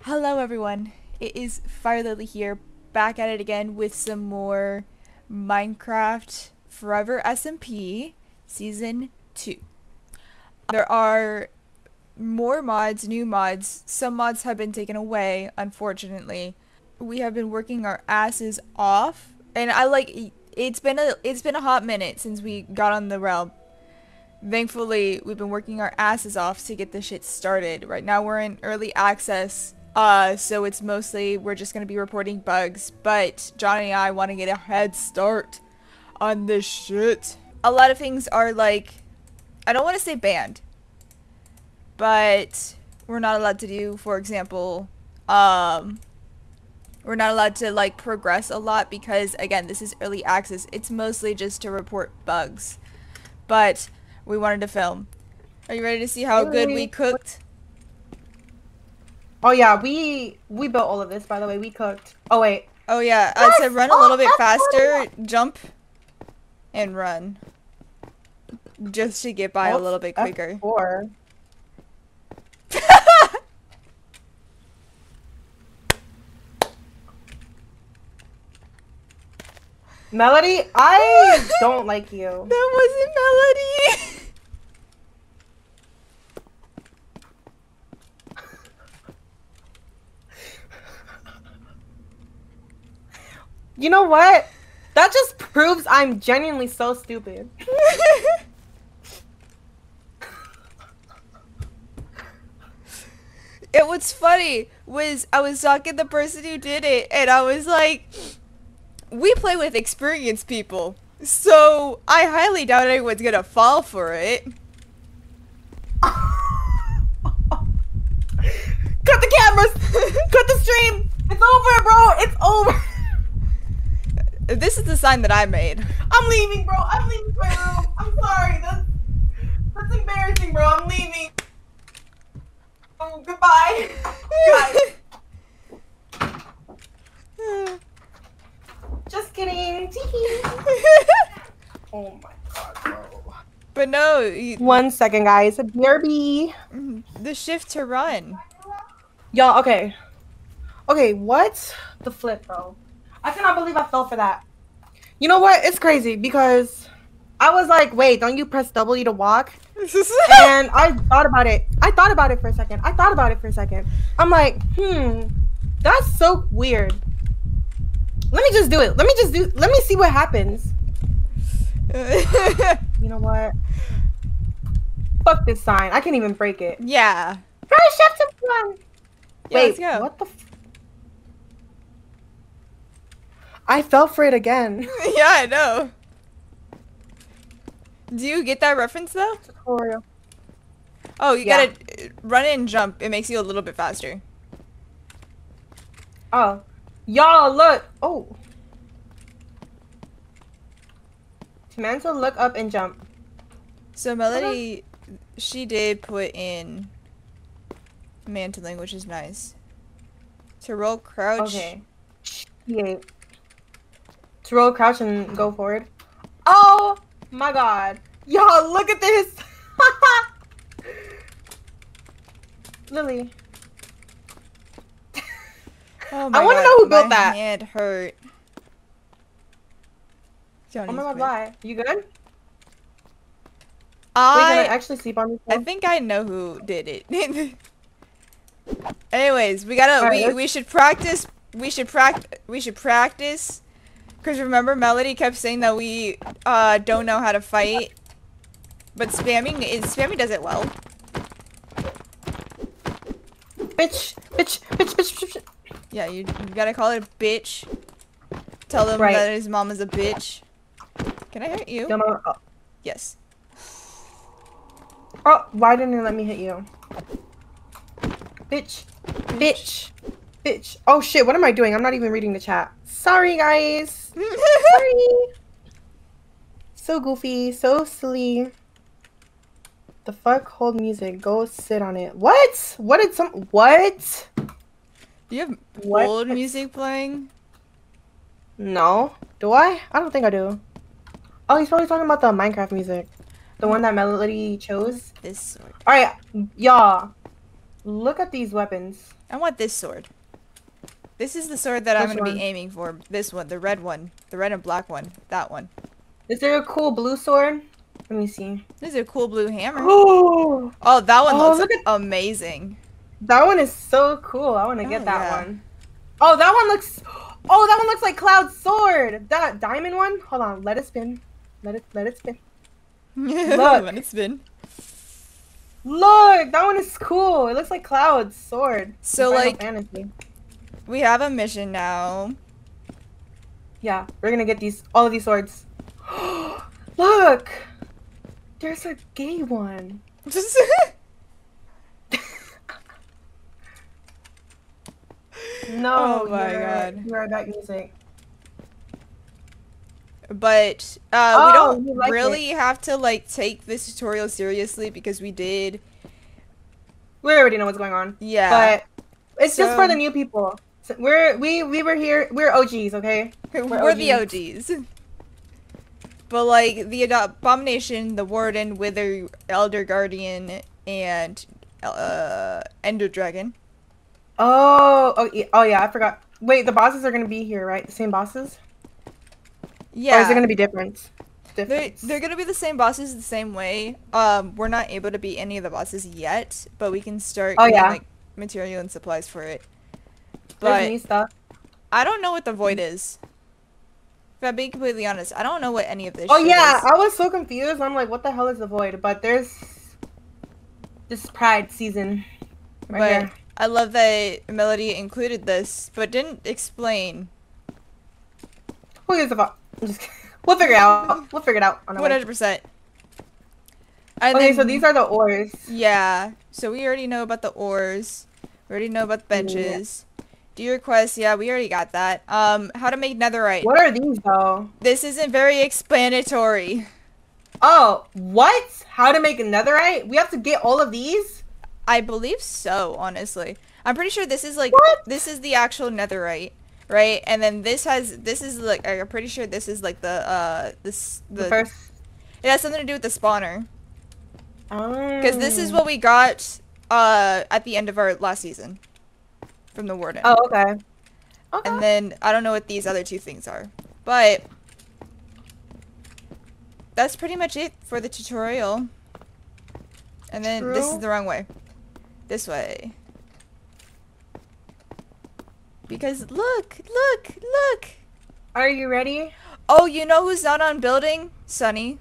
Hello everyone, it is FireLily here, back at it again with some more Minecraft Forever SMP Season 2. There are more mods, new mods. Some mods have been taken away, unfortunately. We have been working our asses off, and it's been a hot minute since we got on the realm. Thankfully, we've been working our asses off to get this shit started. Right now we're in early access. So it's mostly, we're just gonna be reporting bugs, but Johnny and I want to get a head start on this shit. A lot of things are like, I don't want to say banned, but we're not allowed to do, for example, we're not allowed to like progress a lot because again, this is early access. It's mostly just to report bugs, but we wanted to film. Are you ready to see how good we cooked? Oh yeah, we built all of this, by the way. We cooked. Oh wait. Oh yeah, I said run a little bit faster, jump, and run. Just to get by a little bit quicker. F4. Melody, I don't like you. That wasn't Melody! You know what? That just proves I'm genuinely so stupid. What's funny was I was talking to the person who did it, and I was like, we play with experienced people, so I highly doubt anyone's gonna fall for it. Cut the cameras! Cut the stream! It's over, bro! It's over! This is the sign that I made. I'm leaving, bro! I'm leaving my room! I'm sorry, that's embarrassing, bro! I'm leaving! Oh, goodbye! Bye. Just kidding! Oh my god, bro. But no, 1 second, guys. BRB. The shift to run. Y'all, okay. Okay, what? The flip, bro. I cannot believe I fell for that. You know what? It's crazy because I was like, wait, don't you press W to walk? And I thought about it. I thought about it for a second. I'm like, that's so weird. Let me just do it. Let me see what happens. You know what? Fuck this sign. I can't even break it. Yeah. Press shift to run. Yeah, wait, let's go. What the I fell for it again. Yeah, I know. Do you get that reference though? Tutorial. Oh, you gotta run and jump. It makes you a little bit faster. Oh. Y'all, look. Oh. Samantha, look up and jump. So Melody, she did put in mantling, which is nice. To roll crouch. Okay. Yeah. To roll crouch and go forward. Oh my god. Y'all, look at this. Lily. Oh my I want to god, know who built that. My hand hurt. Oh my god, why? You good? Wait, I can I actually sleep on this one? I think I know who did it. Anyways, we gotta we should practice. We should practice. Cause remember, Melody kept saying that we don't know how to fight, but spamming does it well. Bitch. Yeah, you gotta call it a bitch. Tell them that his mom is a bitch. Can I hit you? Yes. Oh, why didn't it let me hit you? Bitch. Oh shit, what am I doing? I'm not even reading the chat. Sorry, guys. Sorry. So goofy, so silly. The fuck? Hold music. Go sit on it. What? What? Do you have old music playing? No. Do I? I don't think I do. Oh, he's probably talking about the Minecraft music. The one that Melody chose. This sword. Alright, y'all. Look at these weapons. I want this sword. This is the sword that I'm Which going to one? be aiming for. This one, the red one. The red and black one. That one. Is there a cool blue sword? Let me see. This is a cool blue hammer. Oh, Oh, that one oh, looks look at amazing. that one is so cool. I want to Oh, get that yeah. one. Oh, that one looks. Oh, that one looks like Cloud's sword. That diamond one. Hold on. Let it spin. Let it spin. Look. Let it spin. Look, that one is cool. It looks like Cloud's sword. So, in Final like- Fantasy. We have a mission now. Yeah, we're gonna get all of these swords. Look, there's a gay one. No, Oh my God. you are that music. But we Oh, you don't like really have to like take this tutorial seriously because we did. We already know what's going on. Yeah. But it's just for So- the new people. So we were here. We're OGs, okay? We're the OGs. But like the Abomination, the Warden, Wither, Elder Guardian, and Ender Dragon. Oh yeah, I forgot. Wait, the bosses are gonna be here, right? The same bosses? Yeah. Or is it gonna be different? They're gonna be the same bosses the same way. We're not able to beat any of the bosses yet, but we can start Oh, getting yeah. like material and supplies for it. There's new But stuff. I don't know what the void is. If I'm being completely honest, I don't know what any of this Oh shit yeah, is. I was so confused. I'm like, what the hell is the void? But there's this Pride season right But here. I love that Melody included this, but didn't explain. Who gives a fuck? I'm just kidding. We'll figure it out. We'll figure it out on the way. 100%. And Okay, then, so these are the ores. yeah. So we already know about the ores. We already know about the benches. Do your quest, yeah, we already got that. How to make netherite. What are these though? This isn't very explanatory. Oh, what? How to make a netherite? We have to get all of these? I believe so, honestly. I'm pretty sure this is like What? this is the actual netherite, right? And then this is like I'm pretty sure this is like the The first. it has something to do with the spawner. Because this is Mm. what we got at the end of our last season from the Warden. Oh, okay. Okay. And then I don't know what these other two things are. But that's pretty much it for the tutorial. And then this is True. the wrong way. This way. Because look. Are you ready? Oh, you know who's not on building? Sunny.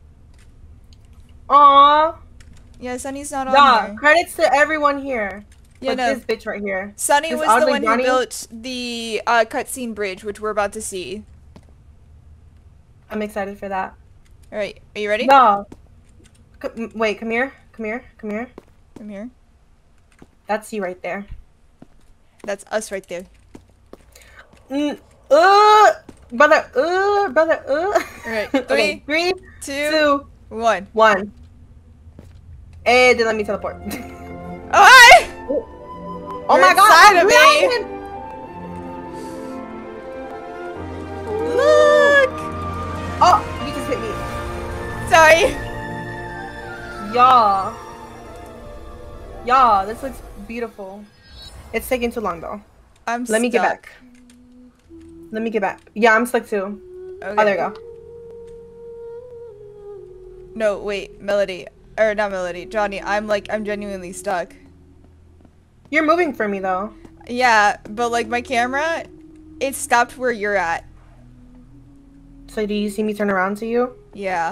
Aw. Yeah, Sunny's not on Yeah, here. credits to everyone here. Yeah, But no. this bitch right here. Sunny This was the ugly one who bunny? built the cutscene bridge, which we're about to see. I'm excited for that. Alright, are you ready? No. Wait, come here. Come here. Come here. Come here. That's you right there. That's us right there. Brother, Alright, Okay, 3, 2, 2, 1. 1. And then let me teleport. Oh, hi! Oh You're my god! inside I'm of me. Ryan! Look! Oh, you just hit me. Sorry. Y'all. Y'all, this looks beautiful. It's taking too long though. I'm Let me get stuck. back. Let me get back. Yeah, I'm stuck too. Okay. Oh, there you go. No, wait, Melody. Or not Melody, Johnny. I'm genuinely stuck. You're moving for me though. Yeah, but like my camera, it stopped where you're at. So do you see me turn around to you? Yeah.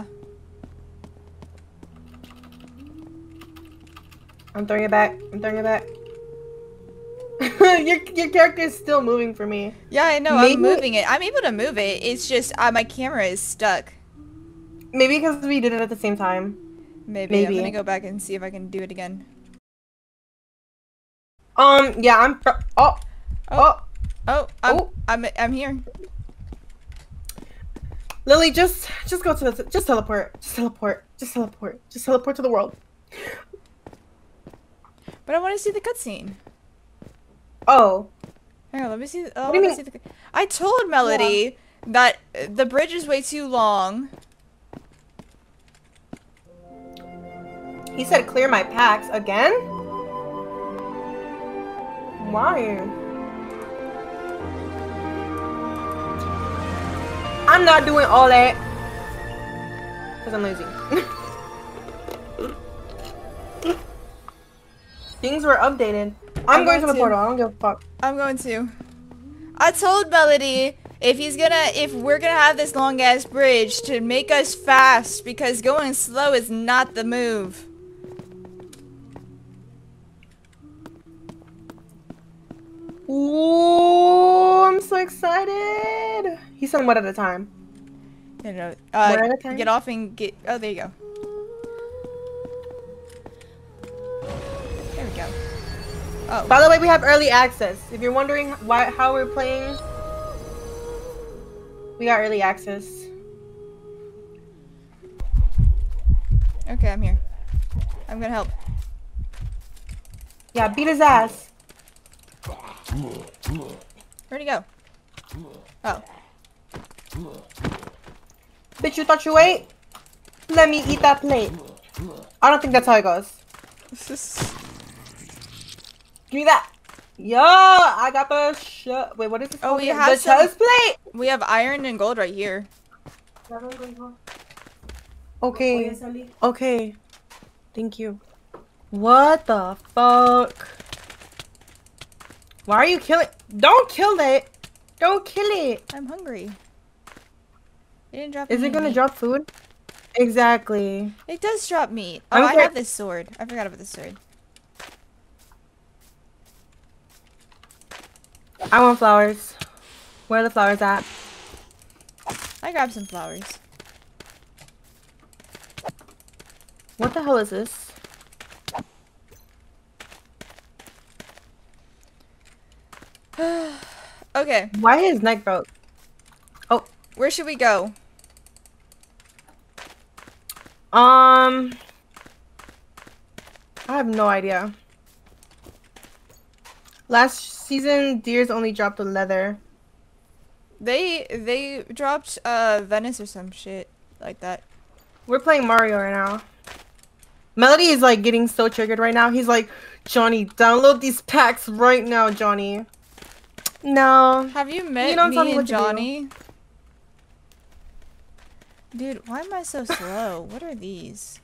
I'm throwing it back. I'm throwing it back. your character is still moving for me. Yeah, I know. Maybe- I'm moving it. I'm able to move it. It's just my camera is stuck. Maybe because we did it at the same time. Maybe. I'm Maybe. gonna go back and see if I can do it again. Yeah, oh. Oh, Oh. I'm here. Lily, just go to the, just teleport. Just teleport. Just teleport. Just teleport to the world. But I want to see the cutscene. Oh. Hang on, let me see. Oh, What do you let me mean? see the. I told Melody that the bridge is way too long. He said clear my packs again? Why? I'm not doing all that. Because I'm lazy. Things were updated. I'm going to the portal. I don't give a fuck. I'm going to. I told Melody if we're gonna have this long ass bridge to make us fast because going slow is not the move. Ooh, I'm so excited. He's saying one at a time. No. One at a time? Get off and get. Oh, there you go. There we go. Oh. By the way, we have early access. If you're wondering how we're playing, we got early access. Okay, I'm here. I'm gonna help. Yeah, beat his ass. Where'd he go? Oh. Bitch, you thought you ate? Let me eat that plate. I don't think that's how it goes. Give me that. Yo, I got the wait, what is this? Oh, we called? have the chest plate. We have iron and gold right here. Okay. Okay. Thank you. What the fuck? Why are you killing? Don't kill it. Don't kill it. I'm hungry. It didn't drop. Is it gonna meat. drop food? Exactly. It does drop meat. Oh, I have this sword. I forgot about this sword. I want flowers. Where are the flowers at? I grabbed some flowers. What the hell is this? Okay. Why his neck broke? Oh. Where should we go? I have no idea. Last season, deers only dropped the leather. They dropped Venice or some shit like that. We're playing Mario right now. Melody is like getting so triggered right now. He's like, Johnny, download these packs right now, Johnny. No. Have you met don't tell me me what and to do. Johnny? Dude, why am I so slow? What are these?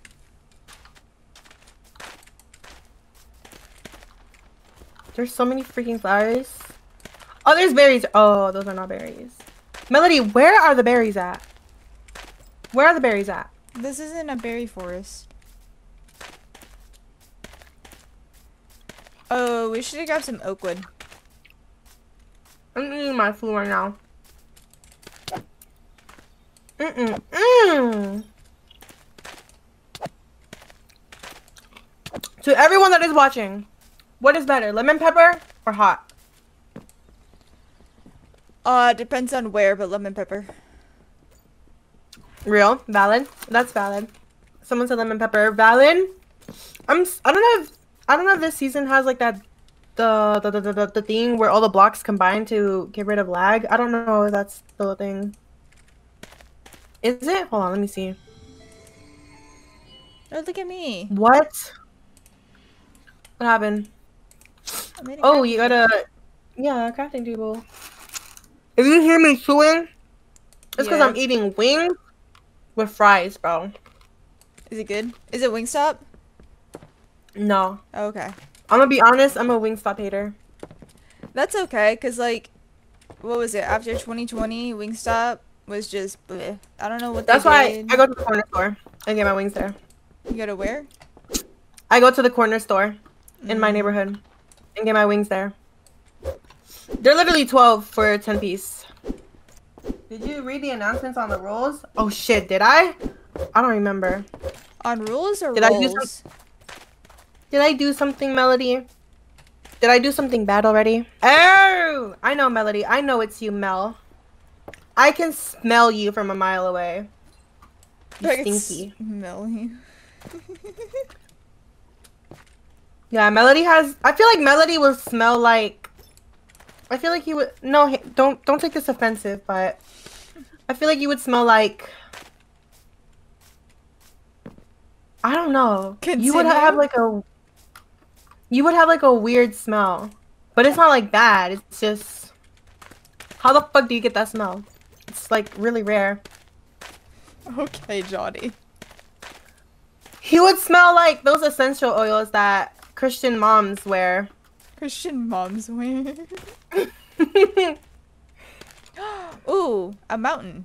There's so many freaking flowers. Oh, there's berries. Oh, those are not berries. Melody, where are the berries at? Where are the berries at? This isn't a berry forest. Oh, we should have grabbed some oak wood. I'm eating my food right now. To everyone that is watching, what is better, lemon pepper or hot? Depends on where, but lemon pepper. Real, valid. That's valid. Someone said lemon pepper, valid. I don't know if this season has like that the thing where all the blocks combine to get rid of lag. I don't know if that's the thing. Is it? Hold on, let me see. Oh, look at me. What? What happened? I made a Oh, crafting you got a crafting table. If you hear me chewing, it's because Yeah. I'm eating wings with fries, bro. Is it good? Is it Wingstop? No. Oh, okay. I'm gonna be honest, I'm a Wingstop hater. That's okay, cause like, what was it? After 2020, Wingstop was just bleh. I don't know what That's they why did. I go to the corner store and get my wings there. You go to where? I go to the corner store in my neighborhood and get my wings there. They're literally 12 for a 10 piece. Did you read the announcements on the rules? Oh shit, did I? I don't remember. On rules or Did I do rolls? Did I do something, Melody? Did I do something bad already? Oh! I know, Melody. I know it's you, Mel. I can smell you from a mile away. You I can stinky. smell you. Yeah, Melody has... I feel like Melody will smell like... I feel like he would... No, don't take this offensive, but... I feel like you would smell like... I don't know. You would have Continue? like a... You would have like a weird smell. But it's not like bad. It's just, how the fuck do you get that smell? It's like really rare. Okay, Johnny. He would smell like those essential oils that Christian moms wear. Christian moms wear. Ooh, a mountain.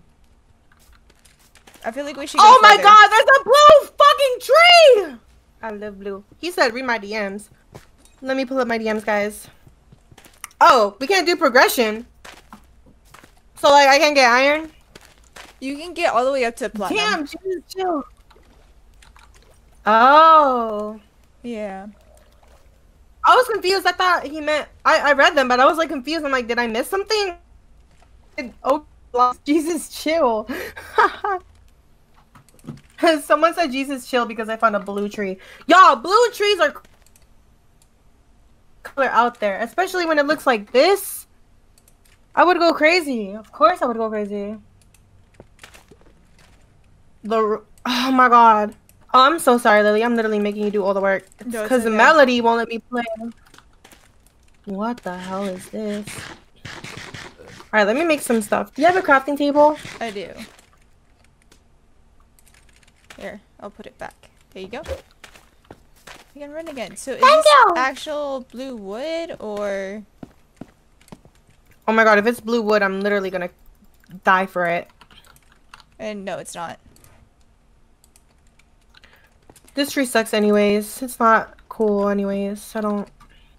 I feel like we should go Oh my further. god, there's a blue fucking tree! I love blue. He said read my DMs. Let me pull up my DMs, guys. Oh, we can't do progression. So like I can't get iron? You can get all the way up to platinum. Damn, Jesus, chill. Oh. Yeah. I was confused. I thought he meant I read them, but I was like confused. I'm like, did I miss something? Oh, Jesus, chill. Someone said Jesus, chill because I found a blue tree. Y'all, blue trees are color out there, especially when it looks like this. I would go crazy. Of course, I would go crazy. Oh my god. Oh, I'm so sorry, Lily. I'm literally making you do all the work. It's No, it's because the okay. melody won't let me play. What the hell is this? Alright, let me make some stuff. Do you have a crafting table? I do. Here, I'll put it back. There you go. We can run again. So is Thank this you! actual blue wood or... Oh my god, if it's blue wood, I'm literally gonna die for it. And no, it's not. This tree sucks anyways. It's not cool anyways. I don't...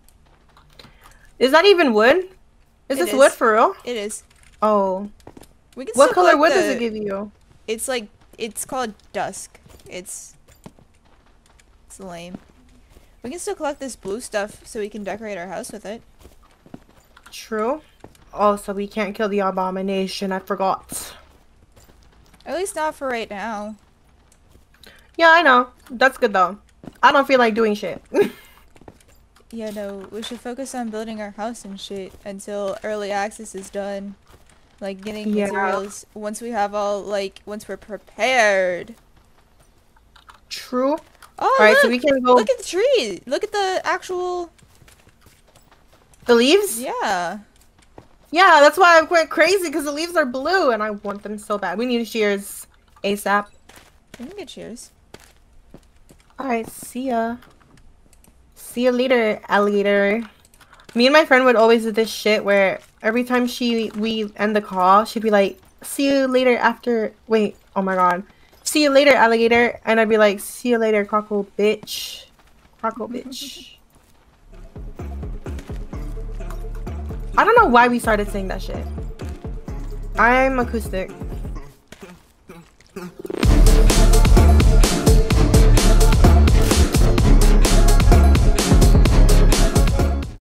Is that even wood? Is It this is. wood for real? It is. Oh. We can What still color collect wood does the- it give you? It's like, it's called dusk. It's lame. We can still collect this blue stuff so we can decorate our house with it. True. Also, we can't kill the abomination. I forgot. At least not for right now. Yeah, I know. That's good though. I don't feel like doing shit. Yeah, no, we should focus on building our house and shit until early access is done. Like, getting Yeah. materials once we have all, like, once we're prepared. True. Oh, Alright, look! so we can go... Look at the tree! Look at the actual... The leaves? Yeah. Yeah, that's why I went crazy because the leaves are blue and I want them so bad. We need shears ASAP. We can get cheers. Alright, see ya. See you later, alligator. Me and my friend would always do this shit where every time we end the call, she'd be like, see you later after... Wait, oh my god. See you later, alligator. And I'd be like, see you later, croco bitch. Croco bitch. I don't know why we started saying that shit. I'm acoustic.